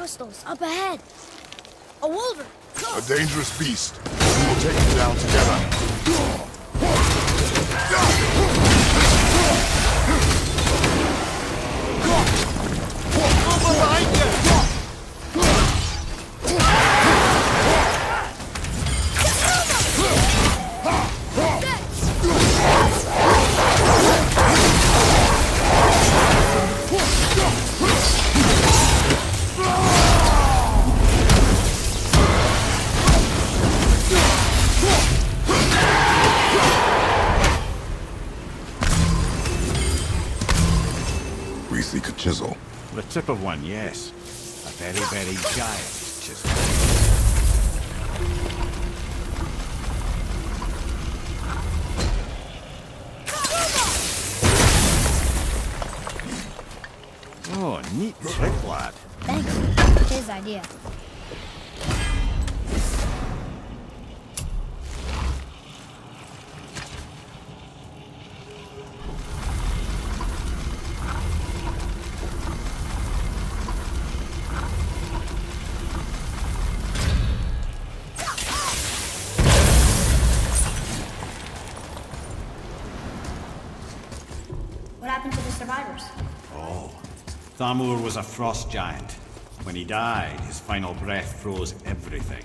hostiles up ahead. A wolver! A dangerous beast. We will take him down together. Over behind you! We seek a chisel. The tip of one, yes. A very, very giant chisel. Oh, neat trick, lad. Thanks. His idea. What happened to the survivors? Oh, Thamur was a frost giant. When he died, his final breath froze everything.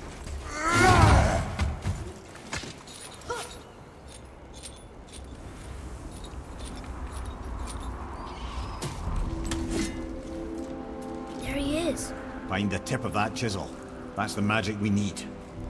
There he is. Find the tip of that chisel. That's the magic we need.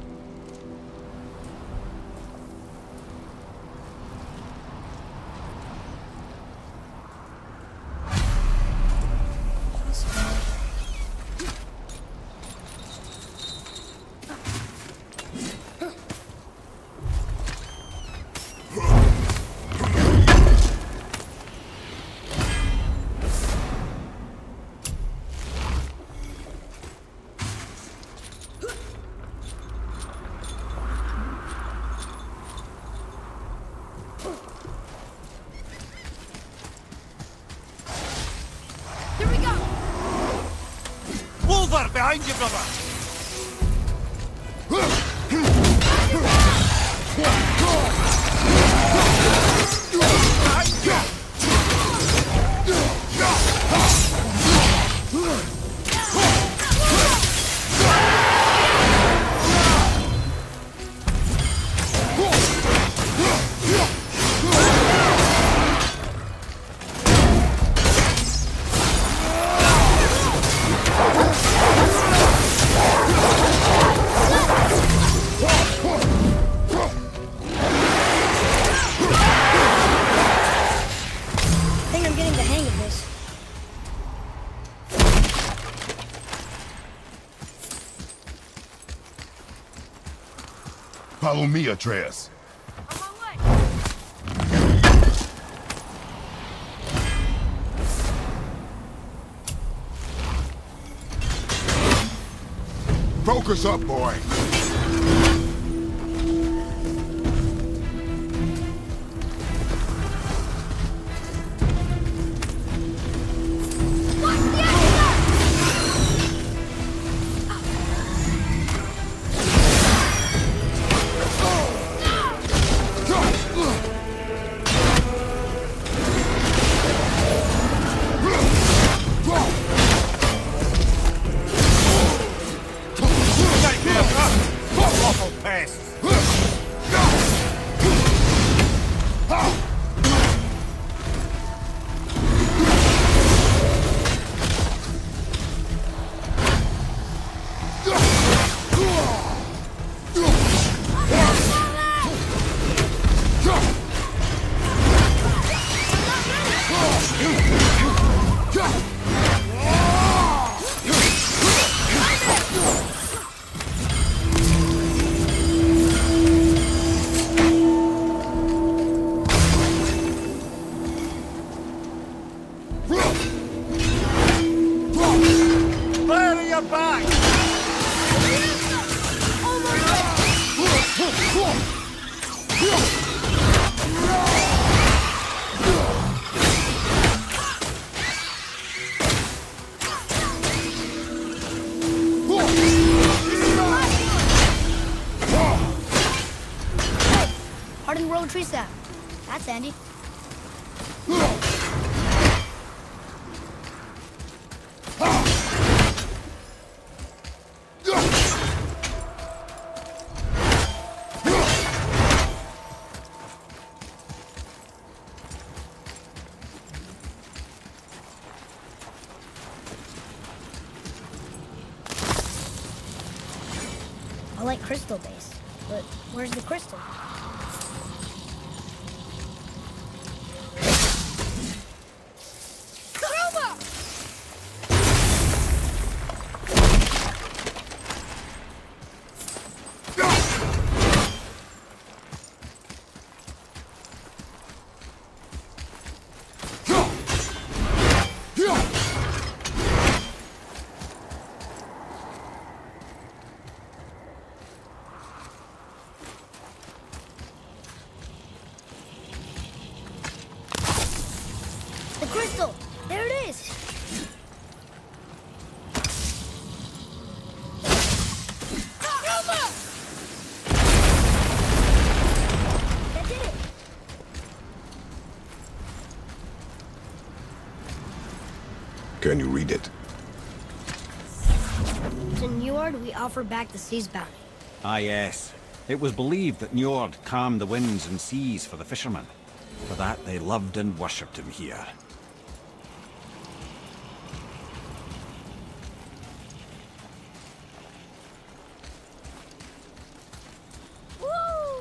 Here we go! Wolver, behind you, brother! Behind you! I think I'm getting the hang of this. Follow me, Atreus. Focus up, boy. Get here, huh? Hardened world tree sap. That's handy. I like crystal base, but where's the crystal? The crystal! There it is! That did it! Can you read it? To Njord, we offer back the sea's bounty. Ah, yes. It was believed that Njord calmed the winds and seas for the fishermen. For that, they loved and worshipped him here. Woo!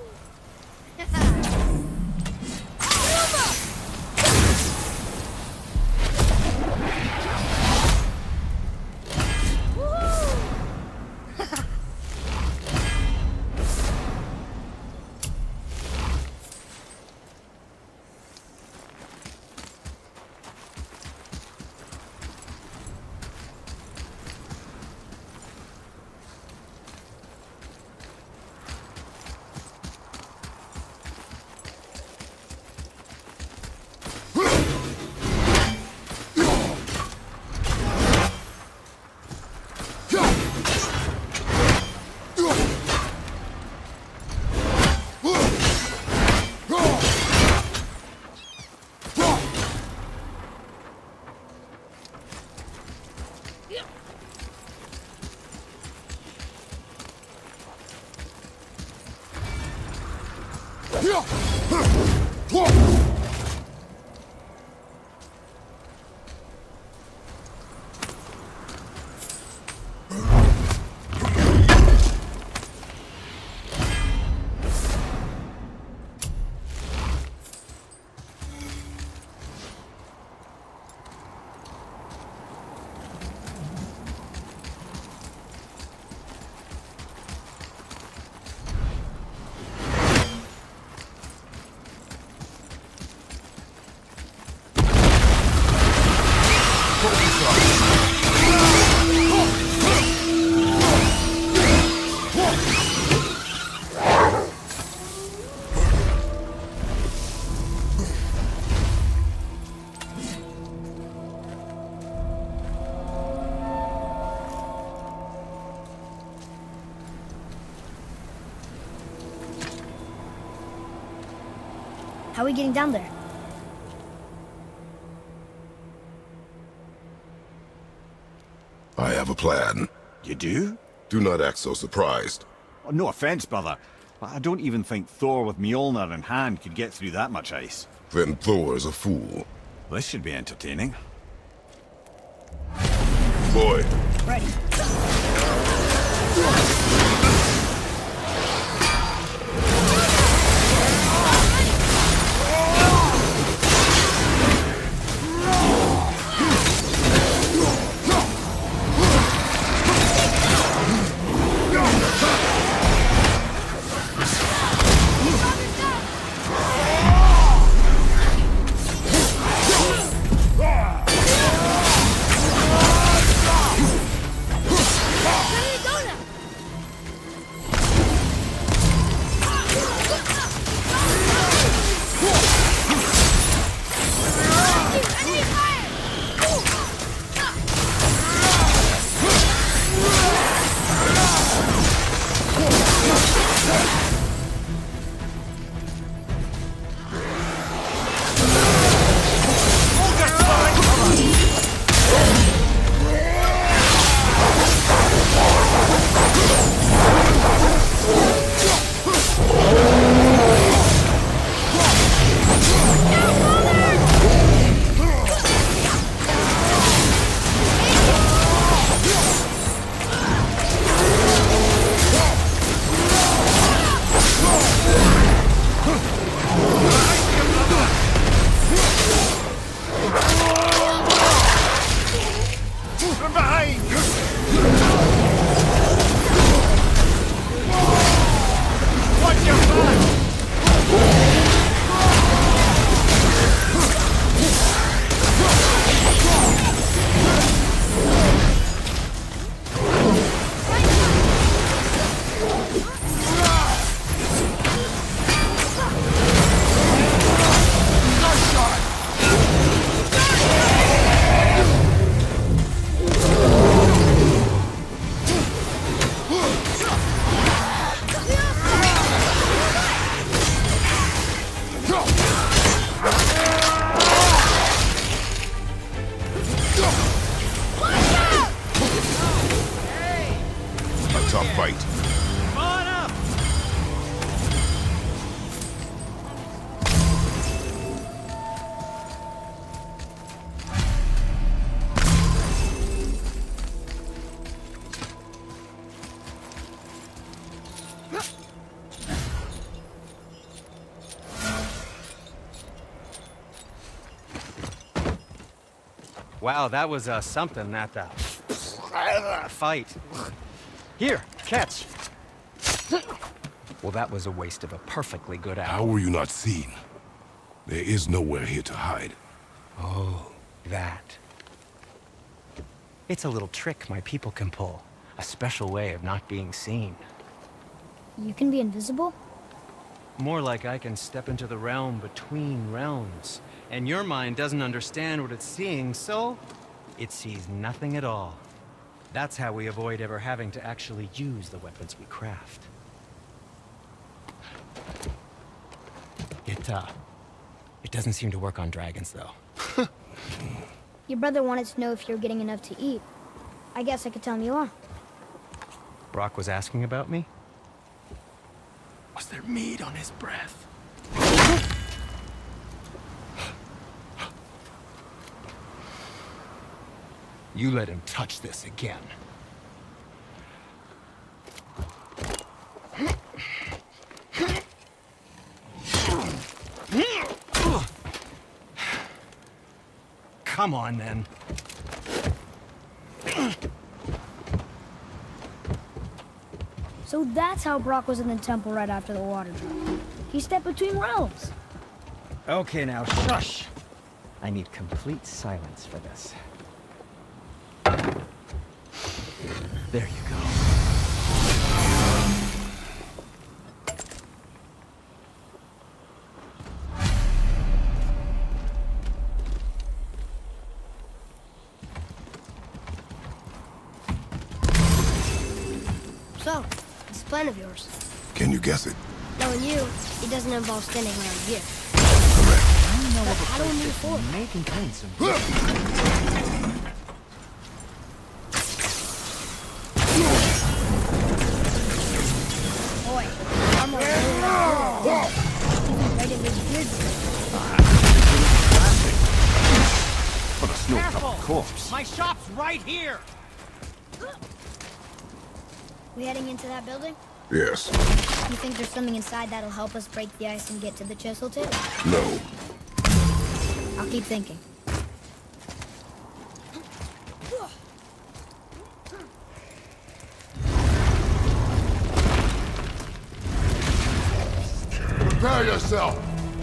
How are we getting down there? I have a plan. You do? Do not act so surprised. Oh, no offense, brother, but I don't even think Thor with Mjolnir in hand could get through that much ice. Then Thor is a fool. This should be entertaining. Boy. Ready. Wow, that was something, that fight. Here, catch. Well, that was a waste of a perfectly good How apple. were you not seen? There is nowhere here to hide. Oh, that. It's a little trick my people can pull. A special way of not being seen. You can be invisible? More like I can step into the realm between realms. And your mind doesn't understand what it's seeing, so it sees nothing at all. That's how we avoid ever having to actually use the weapons we craft. It doesn't seem to work on dragons, though. Your brother wanted to know if you're getting enough to eat. I guess I could tell him you are. Brock was asking about me? Was there meat on his breath? You let him touch this again. Come on, then. So that's how Brock was in the temple right after the water drop. He stepped between realms. Okay, now, shush! I need complete silence for this. There you go. So, it's a plan of yours. Can you guess it? Knowing you, it doesn't involve standing around here. Correct. But how do we move forward? Making kinds of... Boy, I'm a right in this beard. For a snow-covered corpse. My shop's right here! We heading into that building? Yes. You think there's something inside that'll help us break the ice and get to the Chisel too? No. I'll keep thinking. Prepare yourself!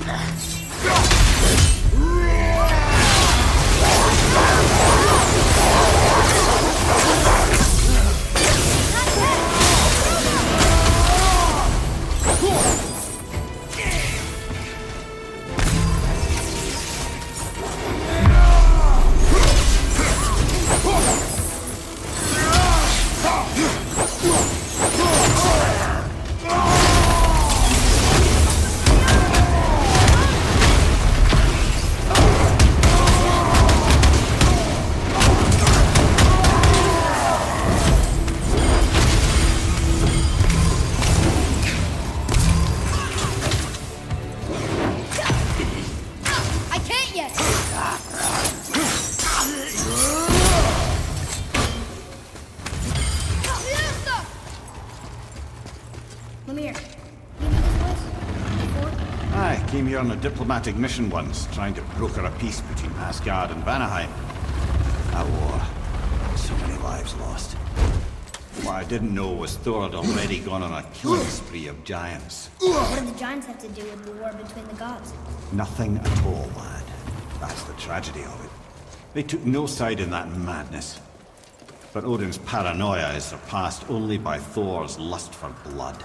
Came here on a diplomatic mission once, trying to broker a peace between Asgard and Vanaheim. That war. So many lives lost. What I didn't know was Thor had already gone on a killing spree of giants. What do the giants have to do with the war between the gods? Nothing at all, lad. That's the tragedy of it. They took no side in that madness. But Odin's paranoia is surpassed only by Thor's lust for blood.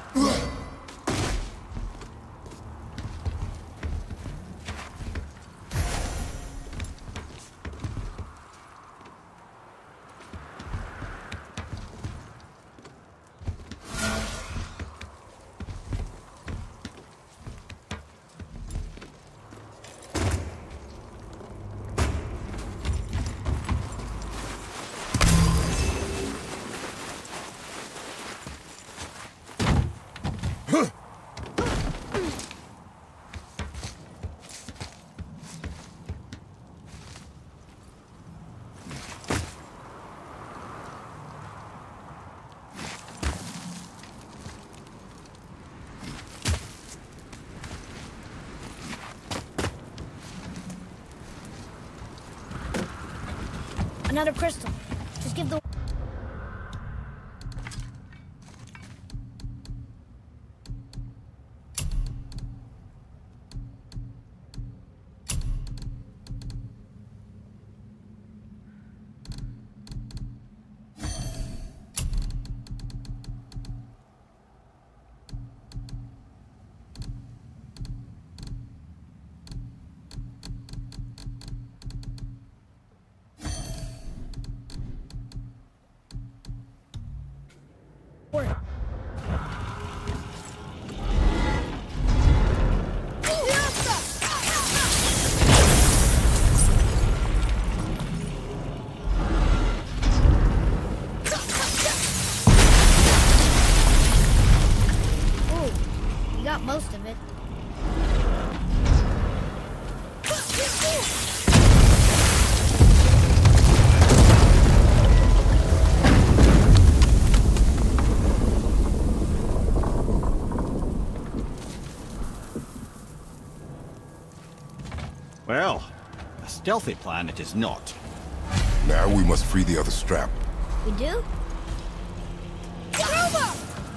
Another crystal. Just give the... Most of it. Well, a stealthy plan it is not. Now we must free the other strap. We do? Get over!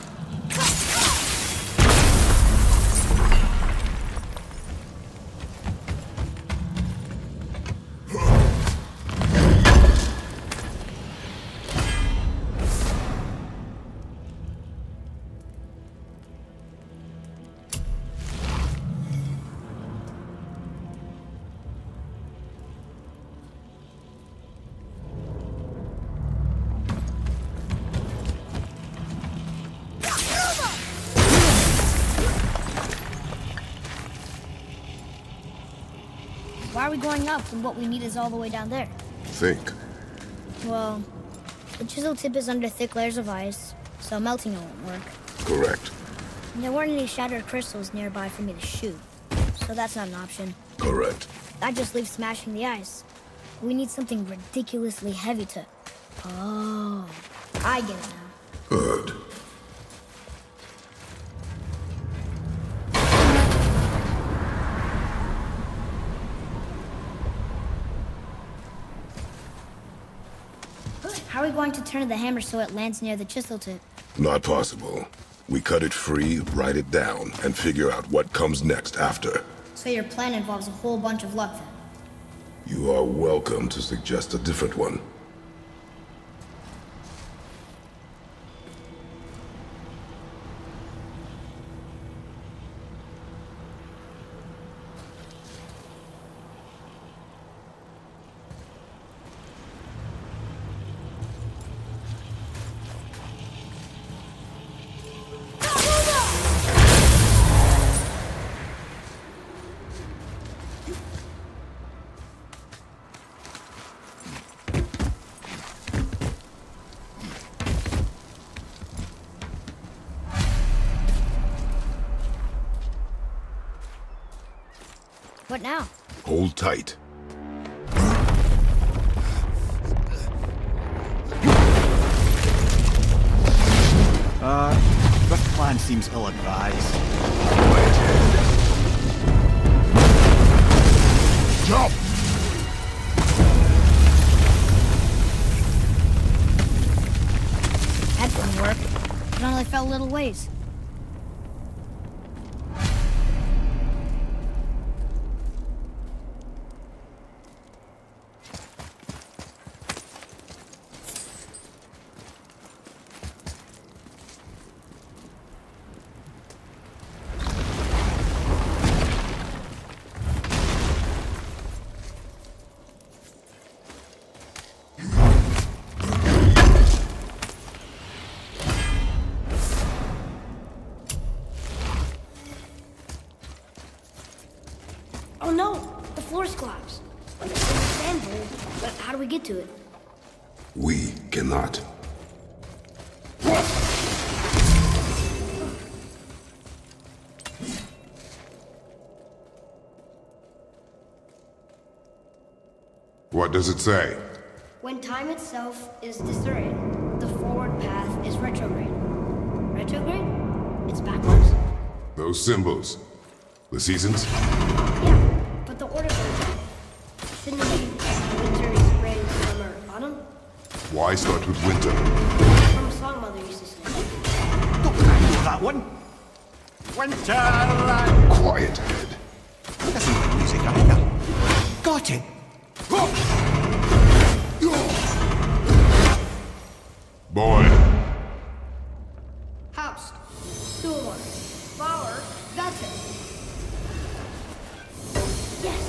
Why are we going up when what we need is all the way down there? Think. Well, the chisel tip is under thick layers of ice, so melting it won't work. Correct. And there weren't any shattered crystals nearby for me to shoot, so that's not an option. Correct. That just leaves smashing the ice. We need something ridiculously heavy to... Oh, I get it now. Good. How are we going to turn the hammer so it lands near the chisel tip? Not possible. We cut it free, write it down, and figure out what comes next after. So your plan involves a whole bunch of luck then? You are welcome to suggest a different one. What now? Hold tight. This plan seems ill-advised. Jump! That didn't work. It only fell a little ways. Oh no! The floor's collapsed. It's a sand bowl, but how do we get to it? We cannot. What does it say? When time itself is disarrayed, the forward path is retrograde. Retrograde? It's backwards? Those symbols. The seasons? Yeah, but the order's are shouldn't it be winter, spring, summer, autumn? Why start with winter? Some song mother used to sing. Don't know that one. Winter! Quiet, Ed. He doesn't like music either. Got it! Boy. House. Door. Flower. That's it. Yes.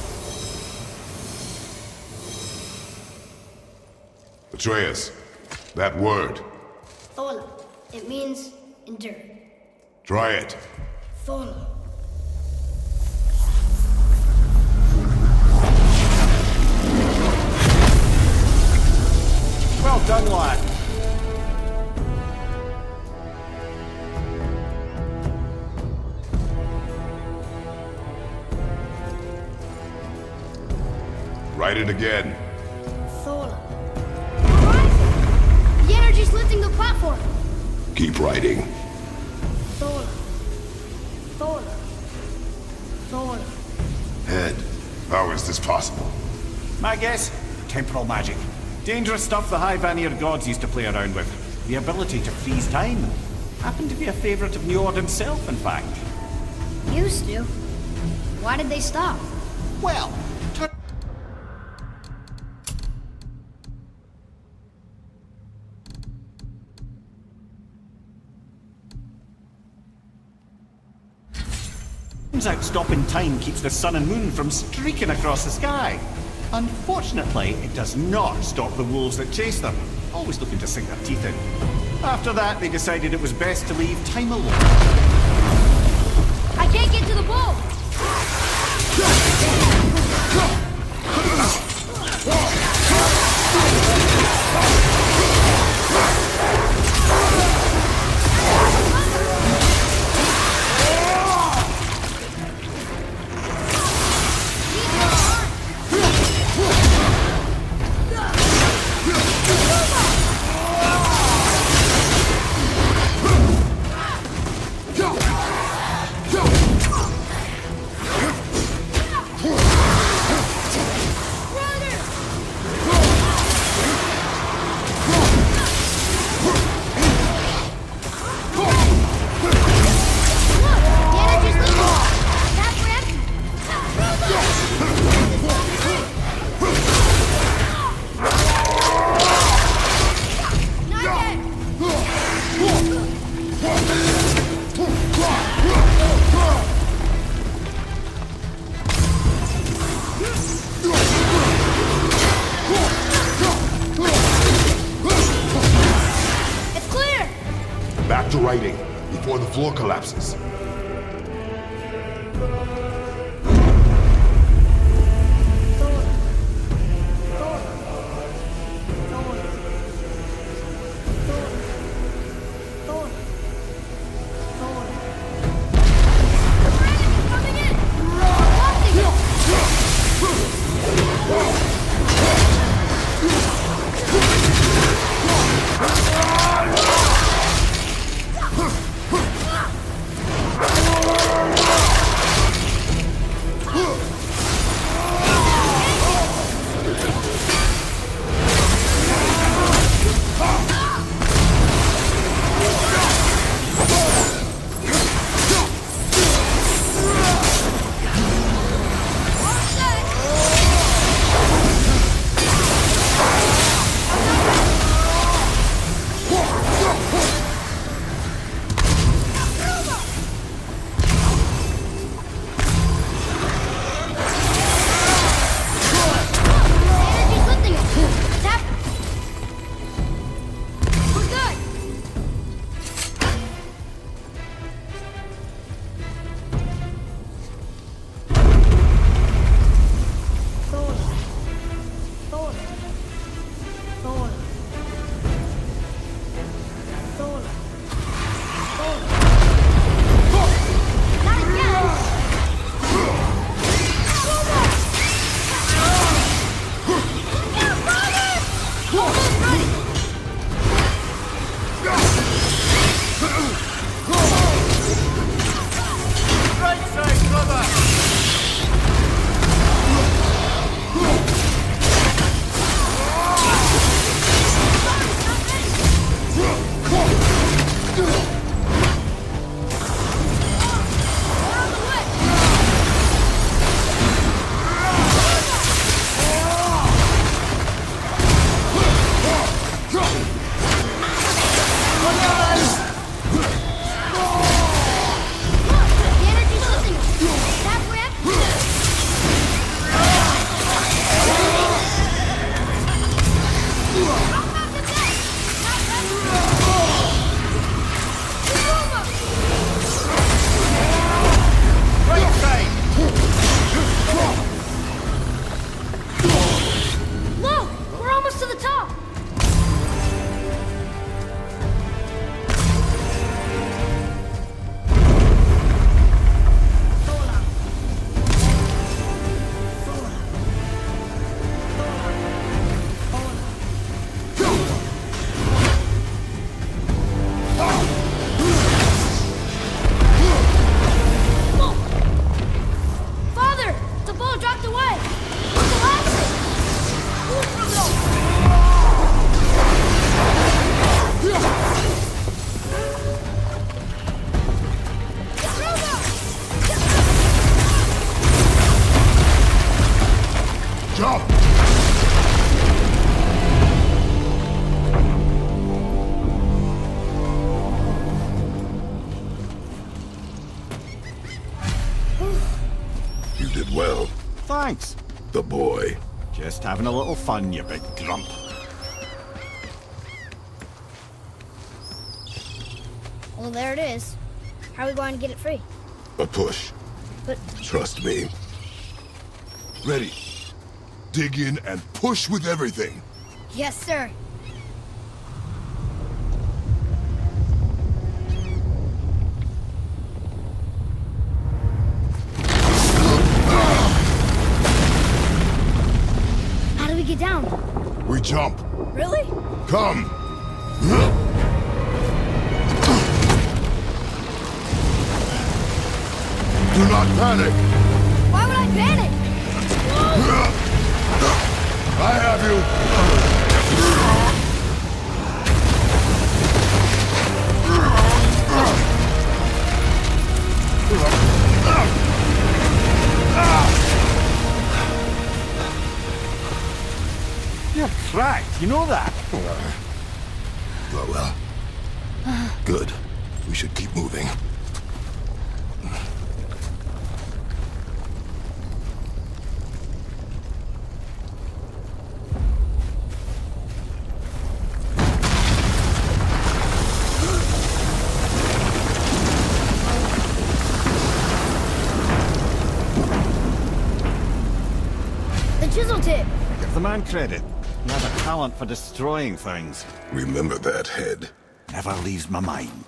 Atreus, that word. Thola. It means endure. Try it. Thola. Well done, lad. Write it again. Thola. Horizon. The energy's lifting the platform. Keep writing. Thola. Thola. Thola. Ed, how is this possible? My guess? Temporal magic. Dangerous stuff the High Vanir gods used to play around with. The ability to freeze time. Happened to be a favorite of Njord himself, in fact. Used to. Why did they stop? Well, turns out stopping time keeps the sun and moon from streaking across the sky. Unfortunately, it does not stop the wolves that chase them, always looking to sink their teeth in. After that, they decided it was best to leave time alone. I can't get to the bull! Back to writing, before the floor collapses. did well. Thanks. The boy. Just having a little fun, you big grump. Well, there it is. How are we going to get it free? A push. But... Trust me. Ready. Dig in and push with everything. Yes, sir. How do we get down? We jump. Really? Come. Do not panic. Why would I panic? I have you. You're cracked, you know that? Well. Good. We should keep moving. The chisel tip. Give the man credit. He has a talent for destroying things. Remember that head. Never leaves my mind.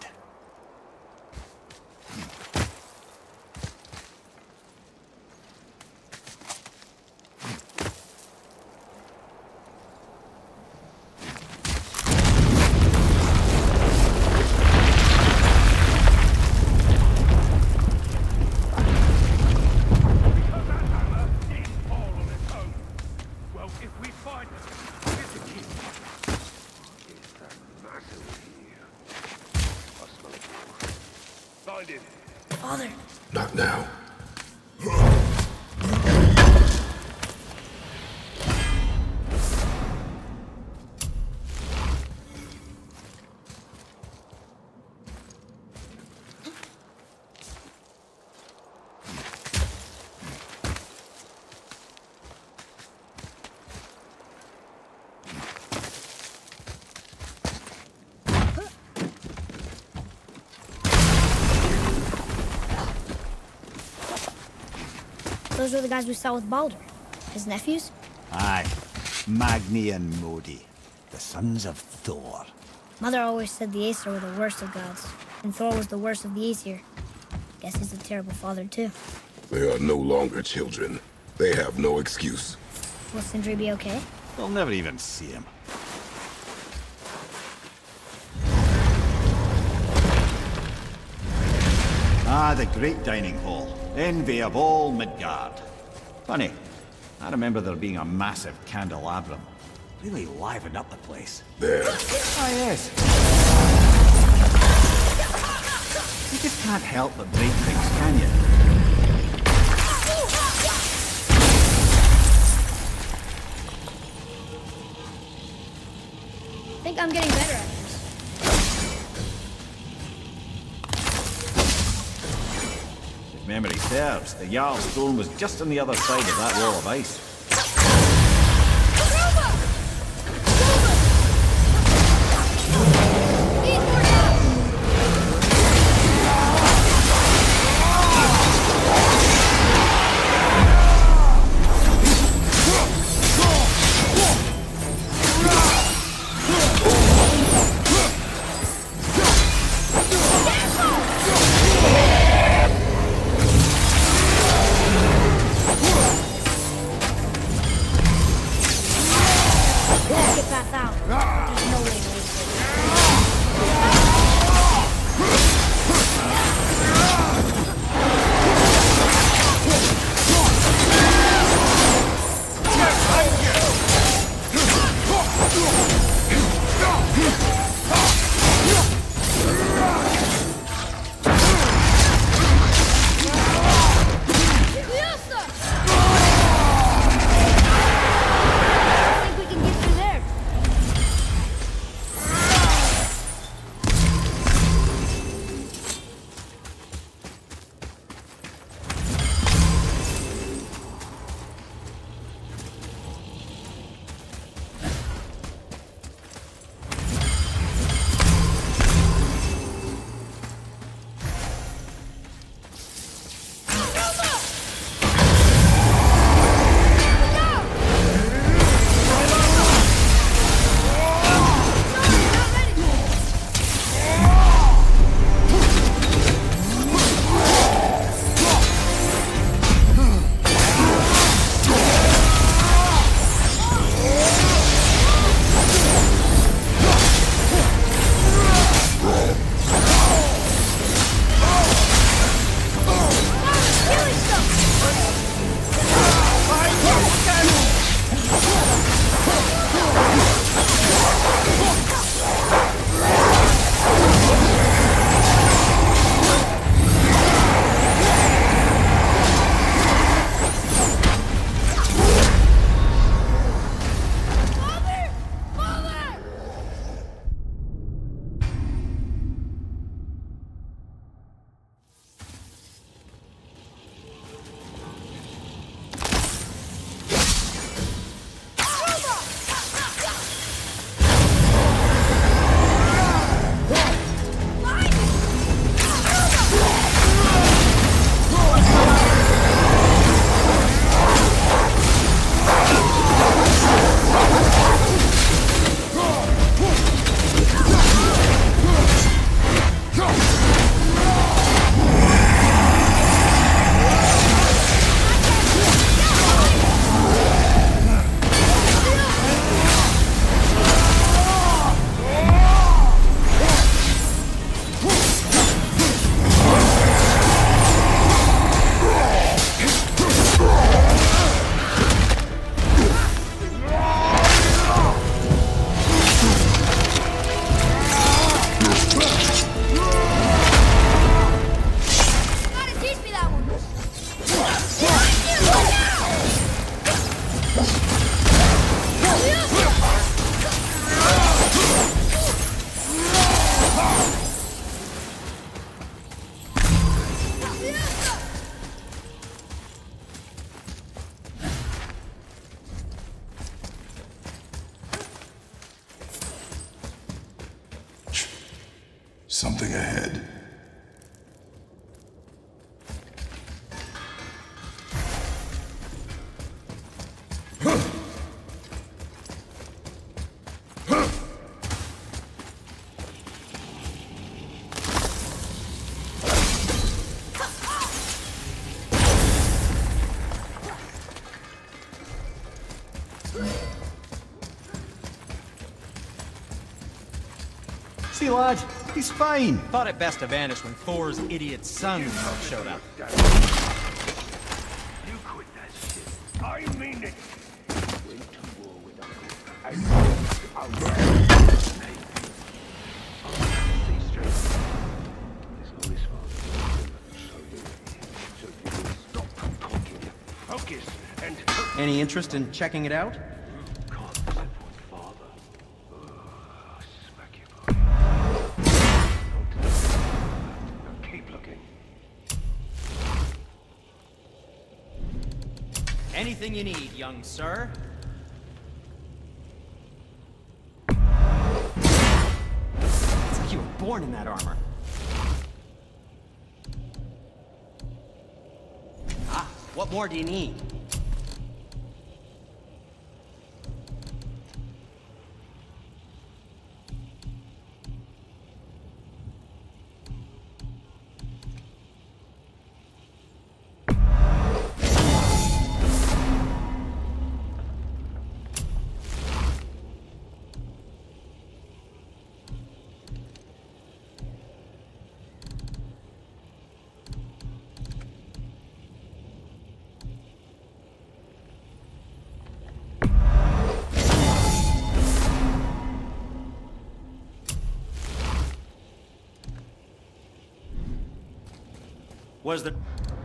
Father. Not now. Those were the guys we saw with Baldur. His nephews? Aye. Magni and Modi. The sons of Thor. Mother always said the Aesir were the worst of gods, and Thor was the worst of the Aesir. Guess he's a terrible father, too. They are no longer children. They have no excuse. Will Sindri be okay? They'll never even see him. Ah, the great dining hall. Envy of all Midgard. Funny, I remember there being a massive candelabrum. Really livened up the place. There. Ah, yes. You just can't help but break things, can you? I think I'm getting better at this. If memory serves, the Jarl stone was just on the other side of that wall of ice. something ahead. See, lad, he's fine. Thought it best to vanish when Thor's idiot son showed up. You quit that shit. I mean it. Went to war with Uncle. I'll see straight. This all is father. So you will stop talking. Focus and Any interest in checking it out? Anything you need, young sir. It's like you were born in that armor. Ah, what more do you need? Was the...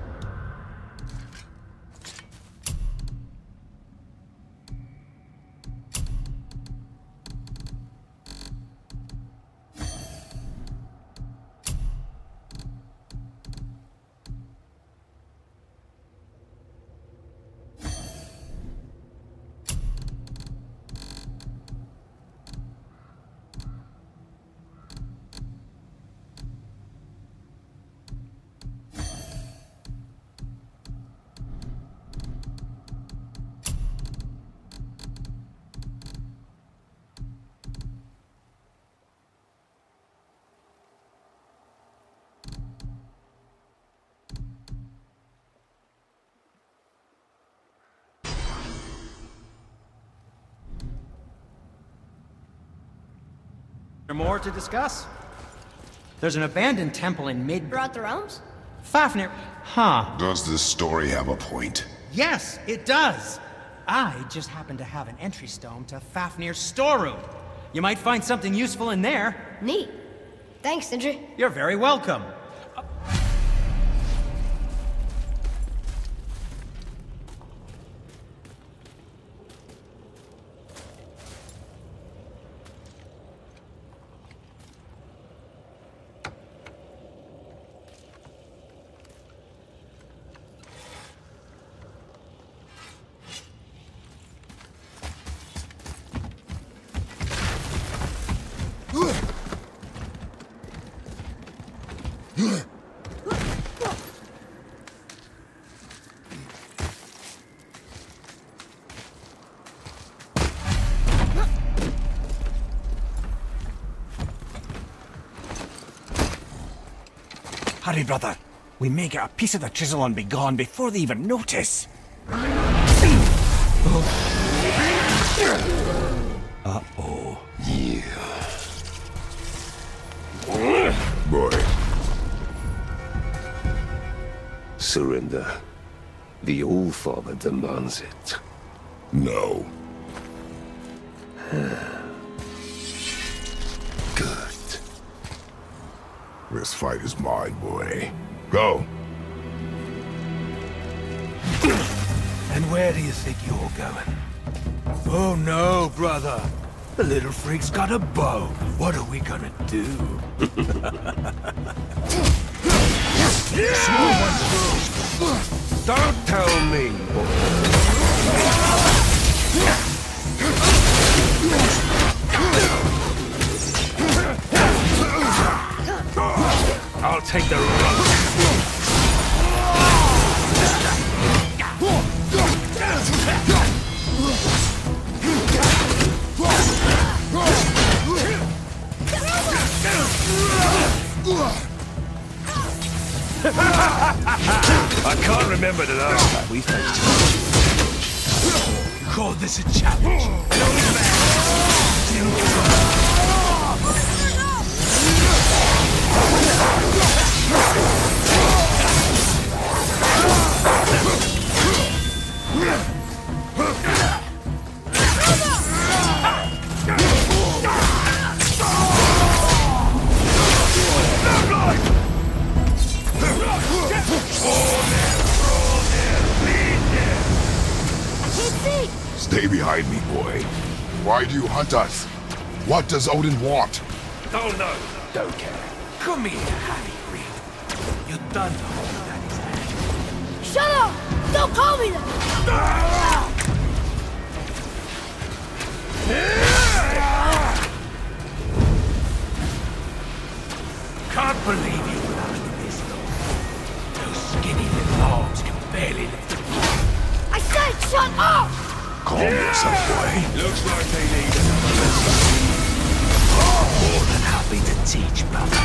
More to discuss? There's an abandoned temple in mid... Brought the realms? Fafnir... Huh. Does this story have a point? Yes, it does. I just happen to have an entry stone to Fafnir's storeroom. You might find something useful in there. Neat. Thanks, Sindri. You're very welcome. Hurry, brother. We may get a piece of the chisel and be gone before they even notice. Uh-oh. Yeah. Boy. Surrender. The All-Father demands it. No. Good. This fight is mine, boy. Go. And where do you think you're going? Oh no, brother. The little freak's got a bow. What are we gonna do? Don't tell me, boy. take the road. I can't remember the last time we faced you. Call this a challenge. Stay behind me, boy. Why do you hunt us? What does Odin want? Oh no, don't care. Come here, Harry Green. You done the whole daddy's hand. Shut up! Don't call me that! Can't believe you lasted this long. Those skinny little arms can barely lift the floor. I said shut up! Calm yourself, boy. Looks like they need another lesson. More than happy to teach, brother.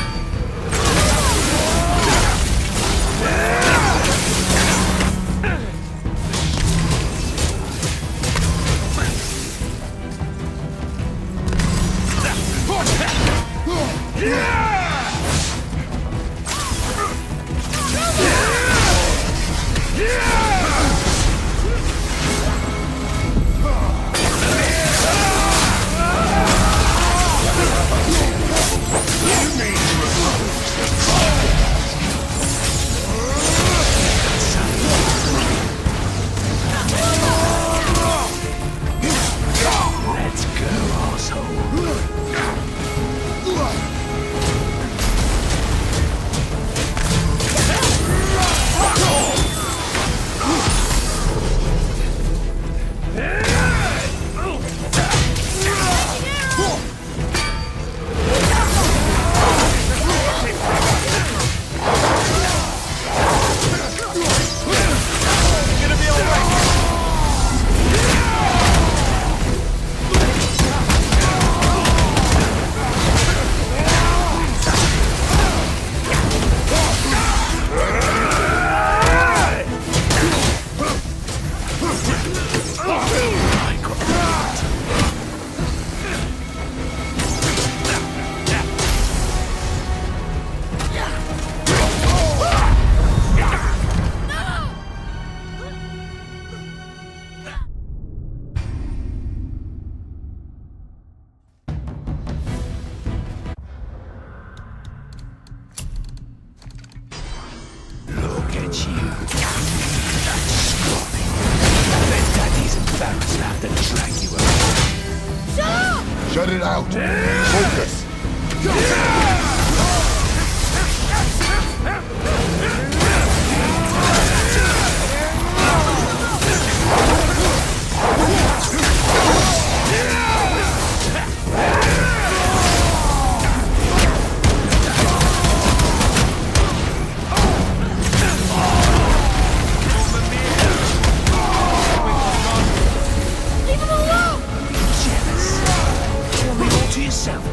Shut it out. Focus. Leave him alone! Jealous. Tell me all to yourself.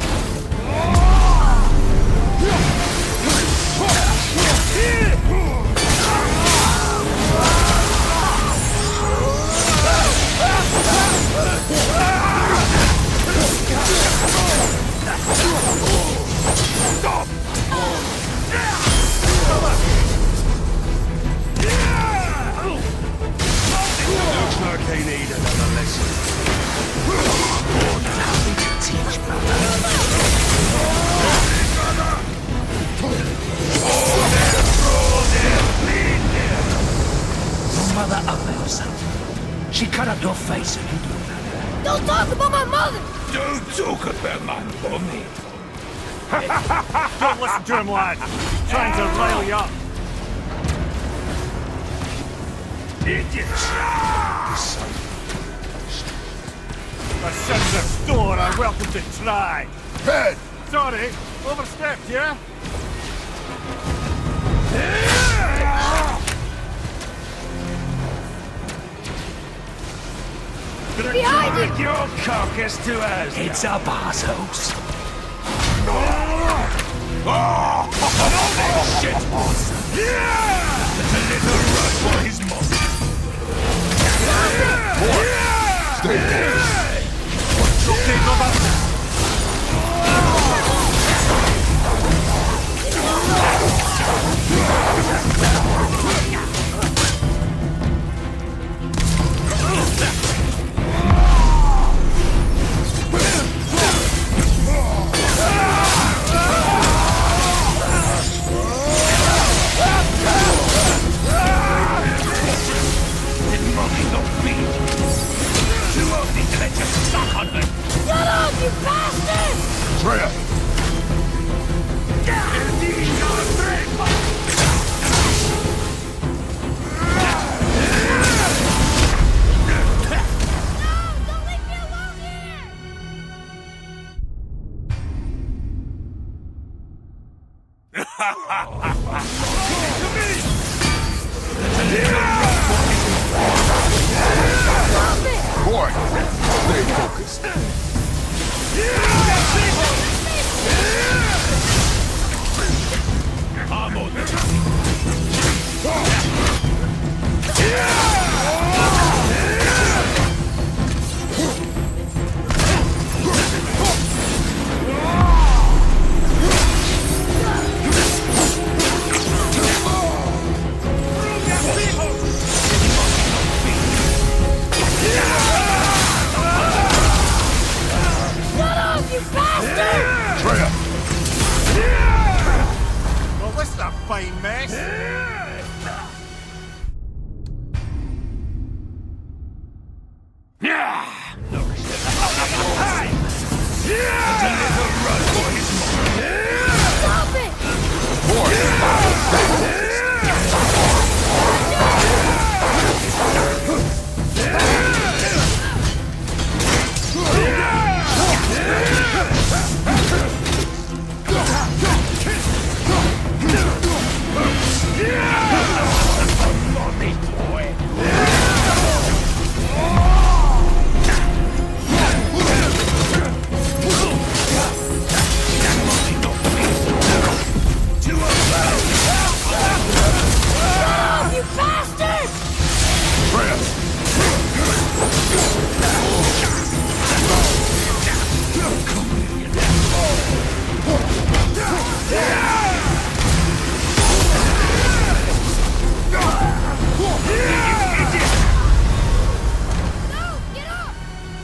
Looks like they need another lesson. More than happy to teach, brother. Your mother ugly herself. She cut up your face and you do that. Don't talk about my mother! Don't talk about my mommy. Don't listen to him, lad. Trying to rile you up. Idiots. The sons of Thor are welcome to try. Head! Sorry, overstepped, yeah? Behind you! Take your carcass to us. It's up, assholes. Oh, shit! Yeah! It's a little run for his mom. Stay Boy, stay focused. Well, this is a fine mess. Stop it! You bastard! No, get up!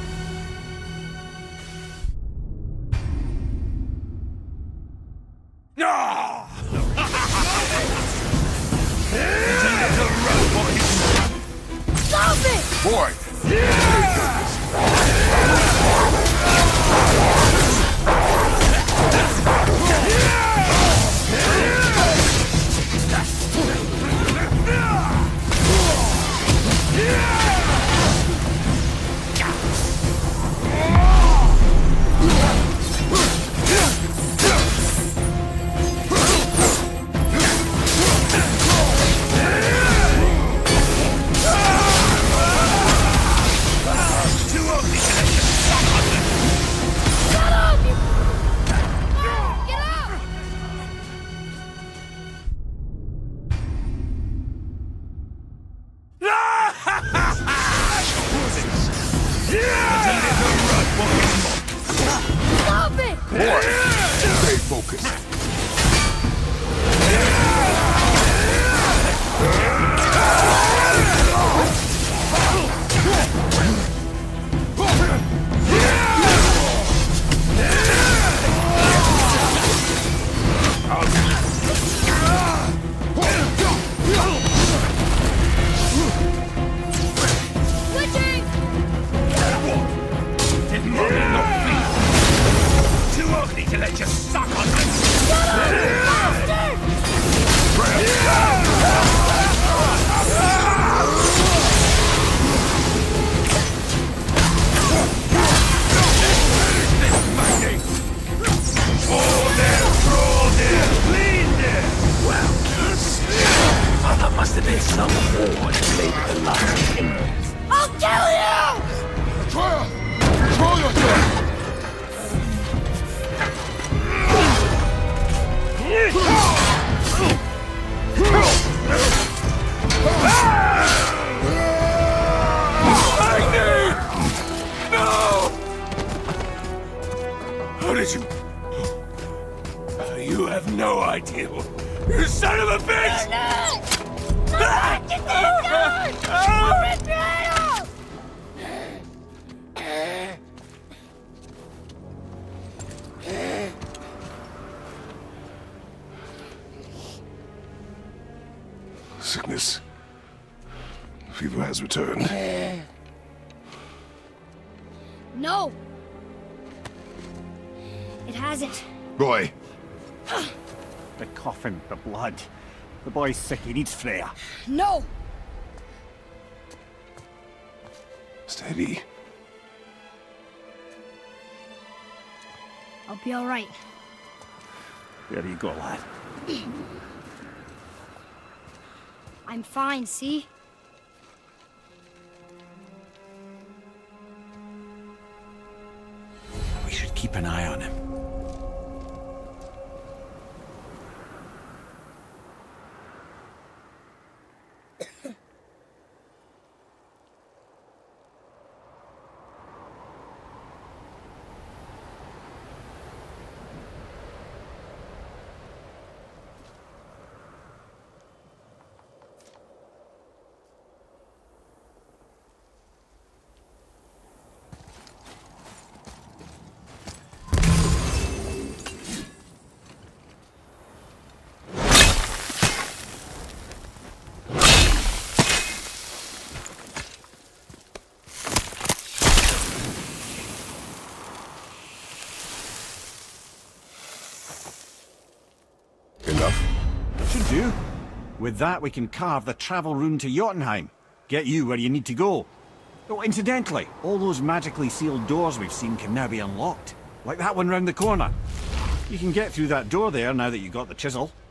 Stop it! Boy, Shut up! You... Get up! Stop it! boy, stay focused. Switching! Too ugly to let you suck on this. Shut up, you bastard! vision. You have no idea. You son of a bitch! Sickness. Fever has returned. No! It hasn't. Roy! The coughing, the blood. The boy's sick, he needs Freya. No! Steady. I'll be alright. There you go, lad. I'm fine, see? We should keep an eye on him. Should do. With that, we can carve the travel rune to Jotunheim. Get you where you need to go. Oh, incidentally, all those magically sealed doors we've seen can now be unlocked. Like that one round the corner. You can get through that door there now that you've got the chisel.